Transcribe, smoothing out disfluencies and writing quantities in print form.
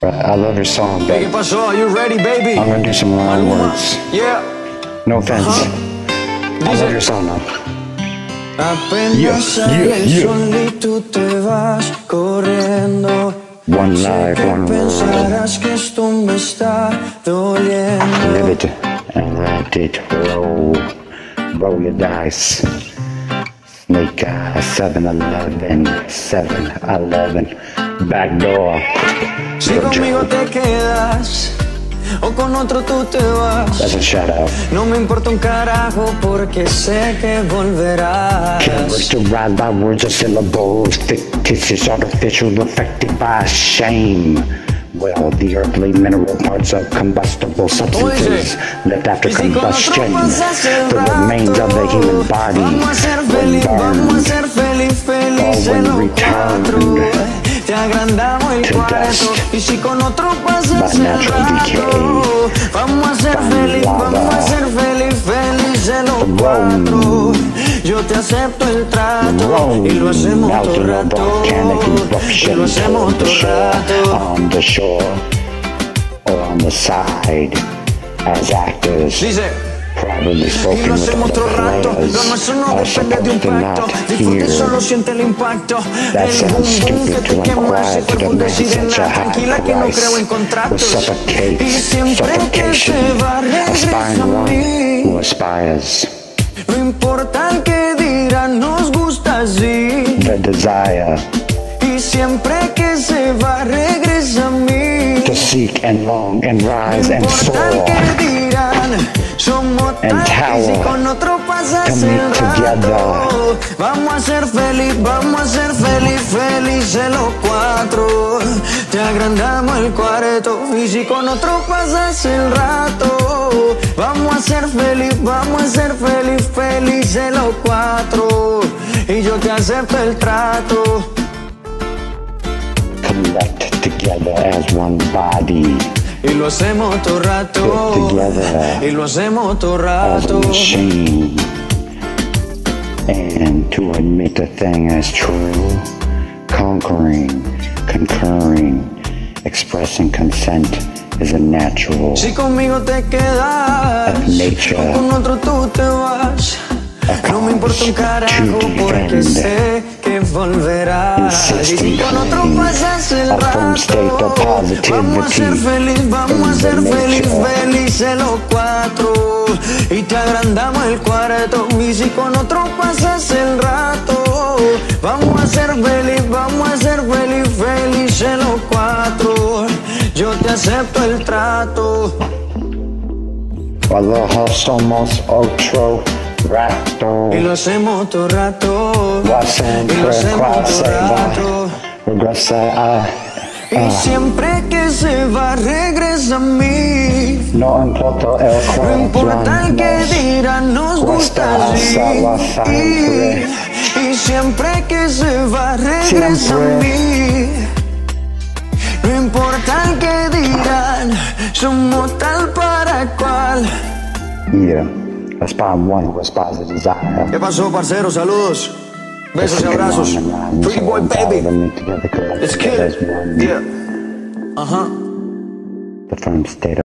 I love your song, but ¿Qué pasó? Are you ready, baby? I'm gonna do some wrong words. Yeah. No offense. I love your song now. Apenas sale el sol y tú te vas corriendo. One Sé life, que one world. pensarás que esto me está doliendo. Live it and let it roll. Roll your dice. Snake eye, 7-Eleven, 7-Eleven, back door. Si conmigo te quedas o con otro tú te vas, That's a shout out. no me importa un carajo porque sé que volverás. Can't wish to ride by words or syllables, fictitious, artificial, affected by shame. Well, the earthly mineral parts of combustible substances left after combustion, the remains of the human body, when burned, or when returned Te agrandamos el to cuarto dust y si con otro by pasas el natural decay. rato, vamos a ser feliz, vamos a ser felices los Rome. cuatro. Yo te acepto el trato y lo hacemos Out todo of a rato, volcanic y eruption lo hacemos on the todo shore, rato. on the shore, or on the side, as actors. Dice. Privately Y spoken lo with hacemos other otro rato, players lo nuestro no are depende de un supposed to pacto. not Disfruta y solo hear. siente el impacto. That El sounds boom boom stupid que to te quema ese inquire to cuerpo demand such a desidera. high Tranquila que no creo en price will contratos. suffocate, Y siempre que suffocation, se va regresa a aspiring one who mí. aspires. No importa el que dirán, nos gusta así. The desire Y siempre que se va regresa a mí. to seek and long and rise No and importa el soar. que dirán, somos And tan y si tower con otro pasas to el meet together. rato. Vamos a ser felices los cuatro. Te agrandamos el cuarto y si con otro pasas el rato. Vamos a ser felices los cuatro. Y yo te acepto el trato. Collect together as one body, Y lo hacemos todo rato. Fit together Y lo hacemos todo as a rato. machine. And to admit a thing as true, conquering, concurring, expressing consent is a natural Si conmigo te quedas of nature. o con otro tú te vas, no me importa un carajo porque sé que volverás. Y si con otro pasas el a firm state of rato, positivity vamos a ser felices los cuatro. Y te agrandamos el cuarto. Y si con otro pasas el rato, vamos a ser felices los cuatro. Yo te acepto el trato. Aloha somos otro rato. Y lo hacemos todo rato. Siempre Y lo hacemos clase todo va, rato. regresa Y siempre que se va regresa a mí. no importa el No cual importa el que nos dirán, nos gusta Cuesta así. siempre. Y siempre que se va regresa a mí. No importa el que dirán, somos tal para cual. Yeah, aspire one who aspires a desire. ¿Qué pasó, parcero? Saludos. Besos y abrazos. Pretty boy, baby. It's kid. Yeah. Ajá. The firm state